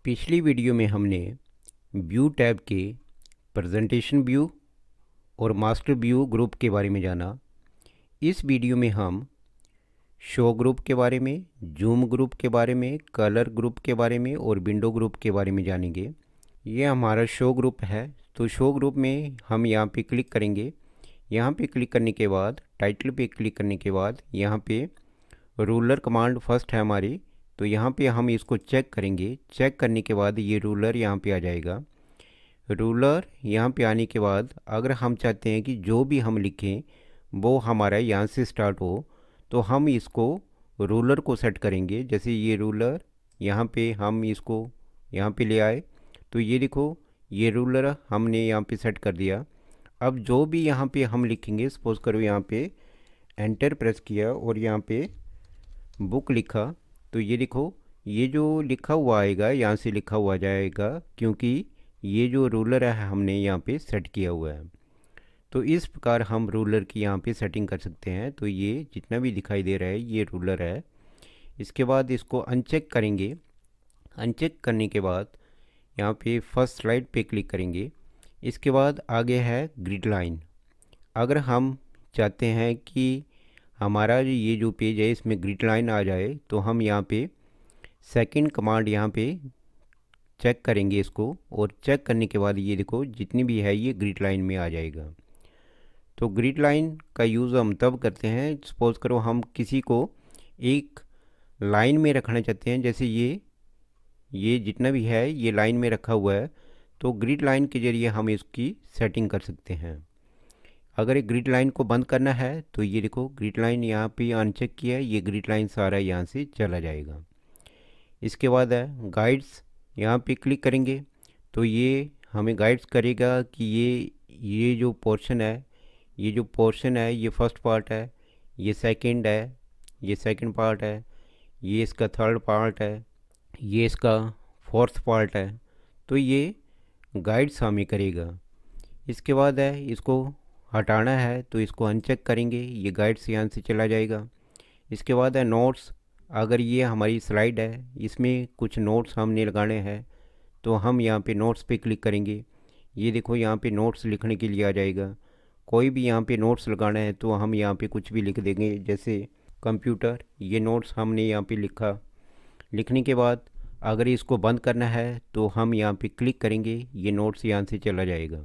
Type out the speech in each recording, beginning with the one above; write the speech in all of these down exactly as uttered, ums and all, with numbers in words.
पिछली वीडियो में हमने व्यू टैब के प्रेजेंटेशन व्यू और मास्टर व्यू ग्रुप के बारे में जाना। इस वीडियो में हम शो ग्रुप के बारे में, जूम ग्रुप के बारे में, कलर ग्रुप के बारे में और विंडो ग्रुप के बारे में जानेंगे। ये हमारा शो ग्रुप है। तो शो ग्रुप में हम यहाँ पे क्लिक करेंगे। यहाँ पे क्लिक करने के बाद टाइटल पे क्लिक करने के बाद यहाँ पे रूलर कमांड फर्स्ट है हमारी, तो यहाँ पे हम इसको चेक करेंगे। चेक करने के बाद ये रूलर यहाँ पे आ जाएगा। रूलर यहाँ पे आने के बाद अगर हम चाहते हैं कि जो भी हम लिखें वो हमारा यहाँ से स्टार्ट हो, तो हम इसको रूलर को सेट करेंगे। जैसे ये रूलर यहाँ पे हम इसको यहाँ पे ले आए, तो ये देखो ये रूलर हमने यहाँ पे सेट कर दिया। अब जो भी यहाँ पे हम लिखेंगे, सपोज करो यहाँ पे एंटर प्रेस किया और यहाँ पे बुक लिखा, तो ये देखो ये जो लिखा हुआ आएगा यहाँ से लिखा हुआ जाएगा, क्योंकि ये जो रूलर है हमने यहाँ पे सेट किया हुआ है। तो इस प्रकार हम रूलर की यहाँ पे सेटिंग कर सकते हैं। तो ये जितना भी दिखाई दे रहा है ये रूलर है। इसके बाद इसको अनचेक करेंगे। अनचेक करने के बाद यहाँ पे फर्स्ट स्लाइड पे क्लिक करेंगे। इसके बाद आगे है ग्रिड लाइन। अगर हम चाहते हैं कि हमारा ये जो पेज है इसमें ग्रिड लाइन आ जाए, तो हम यहाँ पे सेकंड कमांड यहाँ पे चेक करेंगे इसको, और चेक करने के बाद ये देखो जितनी भी है ये ग्रिड लाइन में आ जाएगा। तो ग्रिड लाइन का यूज़ हम तब करते हैं, सपोज करो हम किसी को एक लाइन में रखना चाहते हैं, जैसे ये ये जितना भी है ये लाइन में रखा हुआ है, तो ग्रिड लाइन के ज़रिए हम इसकी सेटिंग कर सकते हैं। अगर एक ग्रिड लाइन को बंद करना है तो ये देखो ग्रिड लाइन यहाँ पे अनचेक किया है, ये ग्रिड लाइन सारा यहाँ से चला जाएगा। इसके बाद है गाइड्स। यहाँ पे क्लिक करेंगे तो ये हमें गाइड्स करेगा कि ये ये जो पोर्शन है ये जो पोर्शन है ये फर्स्ट पार्ट है, ये सेकंड है, ये सेकंड पार्ट है, ये इसका थर्ड पार्ट है, ये इसका फोर्थ पार्ट है। तो ये गाइड्स हमें करेगा। इसके बाद है इसको हटाना है तो इसको अनचेक करेंगे, ये गाइड्स यहाँ से चला जाएगा। इसके बाद है नोट्स। अगर ये हमारी स्लाइड है, इसमें कुछ नोट्स हमने लगाने हैं, तो हम यहाँ पे नोट्स पे क्लिक करेंगे। ये देखो यहाँ पे नोट्स लिखने के लिए आ जाएगा। कोई भी यहाँ पे नोट्स लगाना है तो हम यहाँ पे कुछ भी लिख देंगे, जैसे कंप्यूटर। ये नोट्स हमने यहाँ पे लिखा। लिखने के बाद अगर इसको बंद करना है तो हम यहाँ पे क्लिक करेंगे, ये नोट्स यहाँ से चला जाएगा।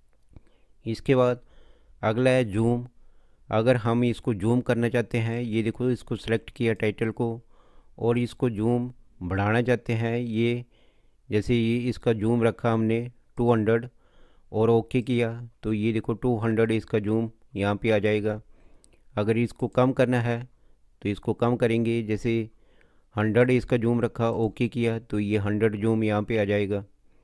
इसके बाद अगला है जूम। अगर हम इसको जूम करना चाहते हैं, ये देखो इसको सेलेक्ट किया टाइटल को, और इसको जूम बढ़ाना चाहते हैं, ये जैसे ये इसका जूम रखा हमने टू हंड्रेड और ओके किया, तो ये देखो टू हंड्रेड इसका जूम यहाँ पे आ जाएगा। अगर इसको कम करना है तो इसको कम करेंगे, जैसे हंड्रेड इसका जूम रखा, ओके किया, तो ये हंड्रेड जूम यहाँ पे आ जाएगा।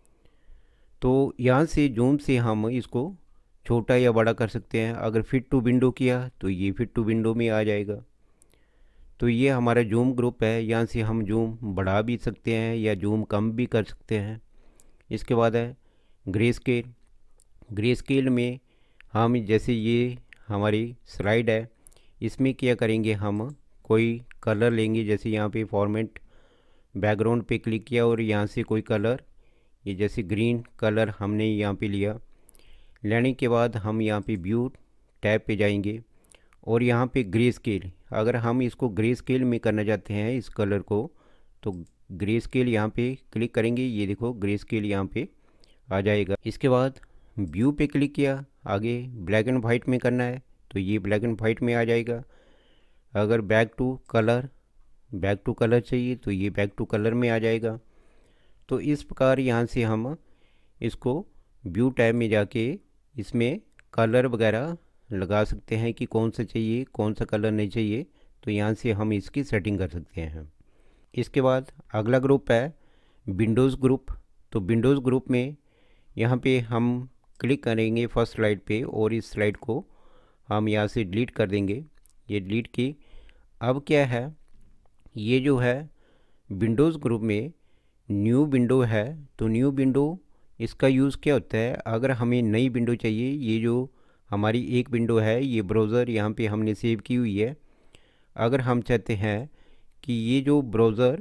तो यहाँ से जूम से हम इसको छोटा या बड़ा कर सकते हैं। अगर फिट टू विंडो किया तो ये फिट टू विंडो में आ जाएगा। तो ये हमारा जूम ग्रुप है। यहाँ से हम जूम बढ़ा भी सकते हैं या जूम कम भी कर सकते हैं। इसके बाद है ग्रे स्केल। ग्रे स्केल में हम जैसे ये हमारी स्लाइड है, इसमें क्या करेंगे, हम कोई कलर लेंगे। जैसे यहाँ पे फॉर्मेट बैकग्राउंड पे क्लिक किया और यहाँ से कोई कलर, ये जैसे ग्रीन कलर हमने यहाँ पे लिया। लेने के बाद हम यहाँ पे व्यू टैब पे जाएंगे और यहाँ पे ग्रे स्केल। अगर हम इसको ग्रे स्केल में करना चाहते हैं इस कलर को, तो ग्रे स्केल यहाँ पे क्लिक करेंगे। ये देखो ग्रे स्केल यहाँ पे आ जाएगा। इसके बाद व्यू पे क्लिक किया। आगे ब्लैक एंड वाइट में करना है तो ये ब्लैक एंड वाइट में आ जाएगा। अगर back to colour back to colour चाहिए तो ये बैक टू कलर में आ जाएगा। तो इस प्रकार यहाँ से हम इसको व्यू टैब में जाके इसमें कलर वगैरह लगा सकते हैं कि कौन सा चाहिए, कौन सा कलर नहीं चाहिए। तो यहाँ से हम इसकी सेटिंग कर सकते हैं। इसके बाद अगला ग्रुप है विंडोज़ ग्रुप। तो विंडोज़ ग्रुप में यहाँ पे हम क्लिक करेंगे फर्स्ट स्लाइड पे, और इस स्लाइड को हम यहाँ से डिलीट कर देंगे। ये डिलीट की। अब क्या है, ये जो है विंडोज़ ग्रुप में न्यू विंडो है। तो न्यू विंडो इसका यूज़ क्या होता है, अगर हमें नई विंडो चाहिए, ये जो हमारी एक विंडो है ये ब्राउज़र यहाँ पे हमने सेव की हुई है। अगर हम चाहते हैं कि ये जो ब्राउज़र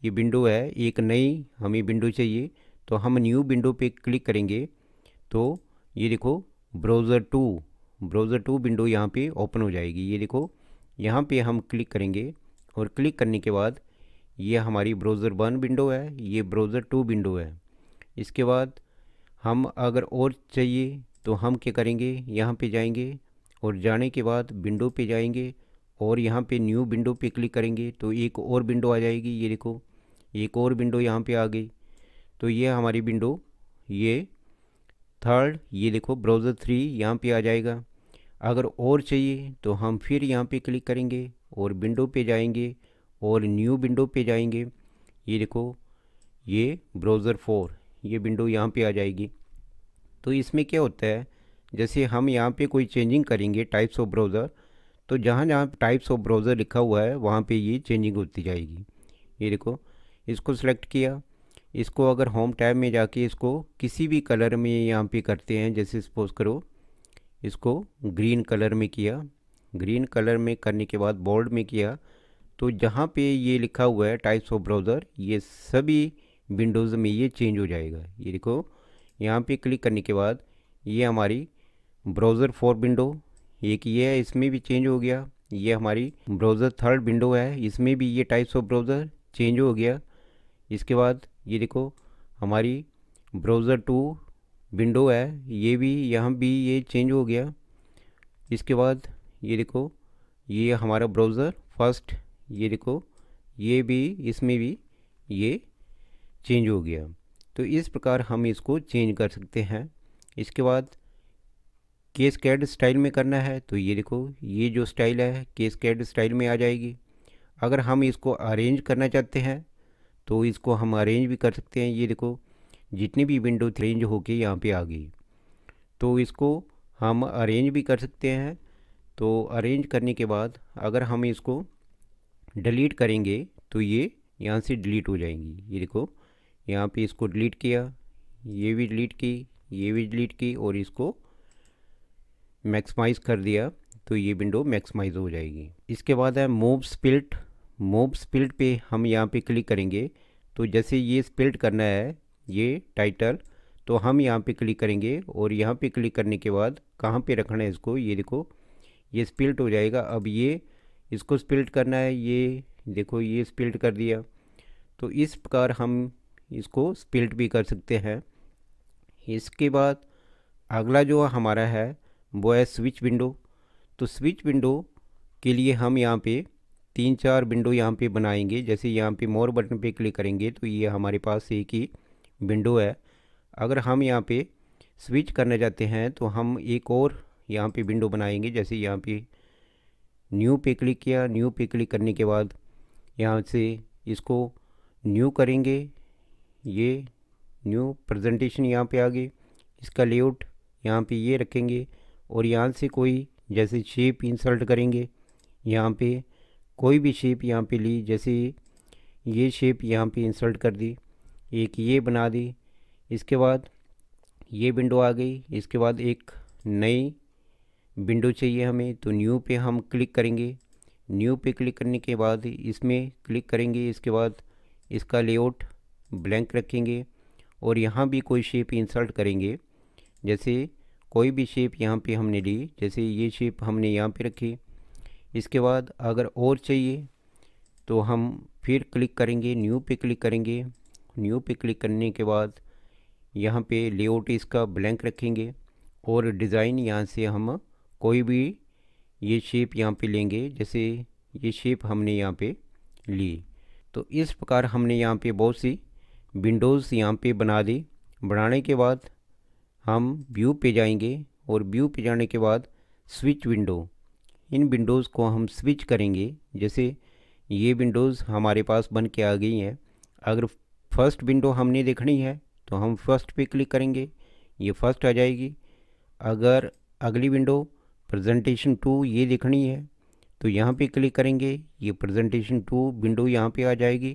ये विंडो है, एक नई हमें विंडो चाहिए, तो हम न्यू विंडो पे क्लिक करेंगे तो ये देखो browser two browser two window यहाँ पे ओपन हो जाएगी। ये देखो यहाँ पे हम क्लिक करेंगे और क्लिक करने के बाद ये हमारी ब्राउज़र वन विंडो है, ये ब्राउज़र टू विंडो है। इसके बाद हम अगर और चाहिए तो हम क्या करेंगे, यहाँ पे जाएंगे और जाने के बाद विंडो पे जाएंगे और यहाँ पे न्यू विंडो पे क्लिक करेंगे तो एक और विंडो आ जाएगी। ये देखो एक और विंडो यहाँ पे आ गई। तो ये हमारी विंडो ये थर्ड, ये देखो ब्राउज़र थ्री यहाँ पे आ जाएगा। अगर और चाहिए तो हम फिर यहाँ पे क्लिक करेंगे और विंडो पे जाएंगे और न्यू विंडो पे जाएंगे। ये देखो ये ब्राउज़र फोर, ये विंडो यहाँ पे आ जाएगी। तो इसमें क्या होता है, जैसे हम यहाँ पे कोई चेंजिंग करेंगे टाइप्स ऑफ ब्राउज़र, तो जहाँ जहाँ टाइप्स ऑफ ब्राउज़र लिखा हुआ है वहाँ पे ये चेंजिंग होती जाएगी। ये देखो इसको सिलेक्ट किया, इसको अगर होम टैब में जाके इसको किसी भी कलर में यहाँ पे करते हैं, जैसे सपोज करो इसको ग्रीन कलर में किया, ग्रीन कलर में करने के बाद बोल्ड में किया, तो जहाँ पे ये लिखा हुआ है टाइप्स ऑफ ब्राउज़र ये सभी विंडोज़ में ये चेंज हो जाएगा। ये देखो यहाँ पे क्लिक करने के बाद ये हमारी ब्राउज़र फोर विंडो, एक ये है, इसमें भी चेंज हो गया। ये हमारी ब्राउज़र थर्ड विंडो है, इसमें भी ये टाइप्स ऑफ ब्राउज़र चेंज हो गया। इसके बाद ये देखो हमारी ब्राउज़र टू विंडो है, ये भी यहाँ भी ये चेंज हो गया। इसके बाद ये देखो ये हमारा ब्राउज़र फर्स्ट, ये देखो ये भी इसमें भी ये चेंज हो गया। तो इस प्रकार हम इसको चेंज कर सकते हैं। इसके बाद कैस्केड स्टाइल में करना है तो ये देखो ये जो स्टाइल है कैस्केड स्टाइल में आ जाएगी। अगर हम इसको अरेंज करना चाहते हैं तो इसको हम अरेंज भी कर सकते हैं। ये देखो जितनी भी विंडो अरेंज होके यहाँ पे आ गई, तो इसको हम अरेंज भी कर सकते हैं। तो अरेंज करने के बाद अगर हम इसको डिलीट करेंगे तो ये यहाँ से डिलीट हो जाएंगी। ये देखो यहाँ पे इसको डिलीट किया, ये भी डिलीट की, ये भी डिलीट की और इसको मैक्सिमाइज़ कर दिया तो ये विंडो मैक्सिमाइज़ हो जाएगी। इसके बाद है मूव स्प्लिट। मूव स्प्लिट पे हम यहाँ पे क्लिक करेंगे तो जैसे ये स्प्लिट करना है ये टाइटल, तो हम यहाँ पे क्लिक करेंगे और यहाँ पे क्लिक करने के बाद कहाँ पे रखना है इसको, ये देखो ये स्प्लिट हो जाएगा। अब ये इसको स्प्लिट करना है, ये देखो ये स्प्लिट कर दिया। तो इस प्रकार हम इसको स्प्लिट भी कर सकते हैं। इसके बाद अगला जो हमारा है वो है स्विच विंडो। तो स्विच विंडो के लिए हम यहाँ पे तीन चार विंडो यहाँ पे बनाएंगे। जैसे यहाँ पे मोर बटन पे क्लिक करेंगे तो ये हमारे पास एक ही विंडो है। अगर हम यहाँ पे स्विच करना चाहते हैं तो हम एक और यहाँ पे विंडो बनाएंगे। जैसे यहाँ पे न्यू पे क्लिक किया, न्यू पे क्लिक करने के बाद यहाँ से इसको न्यू करेंगे, ये न्यू प्रेजेंटेशन यहाँ पे आ गई। इसका लेआउट यहाँ पे ये रखेंगे और यहाँ से कोई जैसे शेप इंसर्ट करेंगे, यहाँ पे कोई भी शेप यहाँ पे ली, जैसे ये शेप यहाँ पे इंसर्ट कर दी, एक ये बना दी। इसके बाद ये विंडो आ गई। इसके बाद एक नई विंडो चाहिए हमें तो न्यू पे हम क्लिक करेंगे। न्यू पे क्लिक करने के बाद इसमें क्लिक करेंगे। इसके बाद इसका लेआउट ब्लैंक रखेंगे और यहाँ भी कोई शेप इंसर्ट करेंगे। जैसे कोई भी शेप यहाँ पे हमने ली, जैसे ये शेप हमने यहाँ पे रखी। इसके बाद अगर और चाहिए तो हम फिर क्लिक करेंगे, न्यू पे क्लिक करेंगे। न्यू पे क्लिक करने के बाद यहाँ पे लेआउट इसका ब्लैंक रखेंगे और डिज़ाइन यहाँ से हम कोई भी ये शेप यहाँ पे लेंगे। जैसे ये शेप हमने यहाँ पे ली। तो इस प्रकार हमने यहाँ पे बहुत सी विंडोज़ यहाँ पे बना दी। बनाने के बाद हम व्यू पे जाएंगे और व्यू पे जाने के बाद स्विच विंडो, इन विंडोज़ को हम स्विच करेंगे। जैसे ये विंडोज़ हमारे पास बन के आ गई हैं। अगर फर्स्ट विंडो हमने देखनी है तो हम फर्स्ट पे क्लिक करेंगे, ये फर्स्ट आ जाएगी। अगर अगली विंडो प्रेजेंटेशन टू ये देखनी है तो यहाँ पे क्लिक करेंगे, ये प्रेजेंटेशन टू विंडो यहाँ पे आ जाएगी।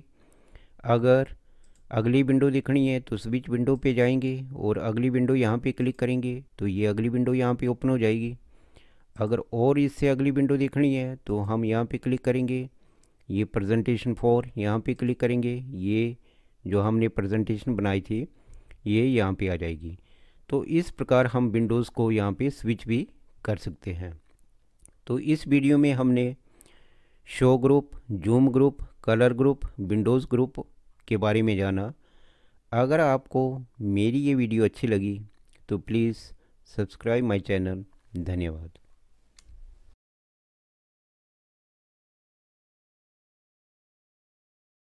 अगर अगली विंडो देखनी है तो स्विच विंडो पे जाएंगे और अगली विंडो यहाँ पे क्लिक करेंगे तो ये अगली विंडो यहाँ पे ओपन हो जाएगी। अगर और इससे अगली विंडो देखनी है तो हम यहाँ पे क्लिक करेंगे, ये प्रेजेंटेशन फोर यहाँ पे क्लिक करेंगे, ये जो हमने प्रेजेंटेशन बनाई थी ये यहाँ पे आ जाएगी। तो इस प्रकार हम विंडोज़ को यहाँ पे स्विच भी कर सकते हैं। तो इस वीडियो में हमने show group, zoom group, colour group, windows group के बारे में जाना। अगर आपको मेरी ये वीडियो अच्छी लगी तो प्लीज़ सब्सक्राइब माय चैनल। धन्यवाद।